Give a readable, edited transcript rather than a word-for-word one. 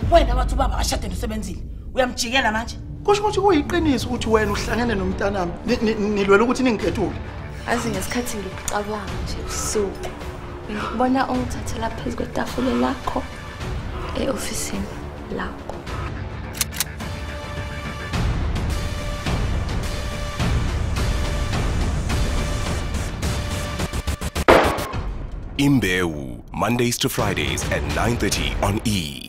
Wena wathi ubaba ashade nosebenzile. Uyamjikela manje? Kusho ukuthi kuyiqiniso ukuthi wena uhlangene nomntanami nilwela ukuthi ningikhethule. Azi ngesikhathi ngikucabanga nje usuku. Ngikubona ungithathela phezu kwetafula lakho e-ofisini lakho. IMBEWU, Mondays to Fridays at 9:30 on E!